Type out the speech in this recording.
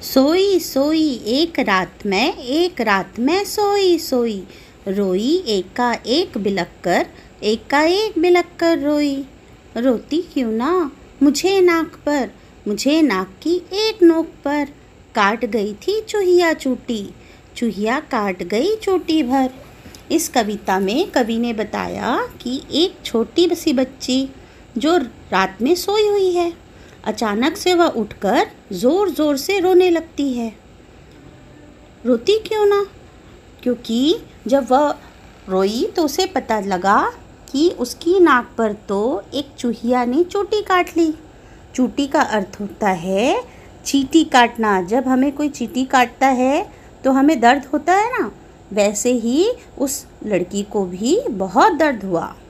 सोई सोई एक रात में सोई सोई, रोई एक बिलख कर रोई। रोती क्यों ना मुझे नाक की एक नोक पर, काट गई थी चूहिया काट गई चोटी भर। इस कविता में कवि ने बताया कि एक छोटी सी बच्ची जो रात में सोई हुई है, अचानक से वह उठकर ज़ोर ज़ोर से रोने लगती है। रोती क्यों ना? क्योंकि जब वह रोई तो उसे पता लगा कि उसकी नाक पर तो एक चूहिया ने चोटी काट ली। चोटी का अर्थ होता है चींटी काटना। जब हमें कोई चींटी काटता है तो हमें दर्द होता है ना, वैसे ही उस लड़की को भी बहुत दर्द हुआ।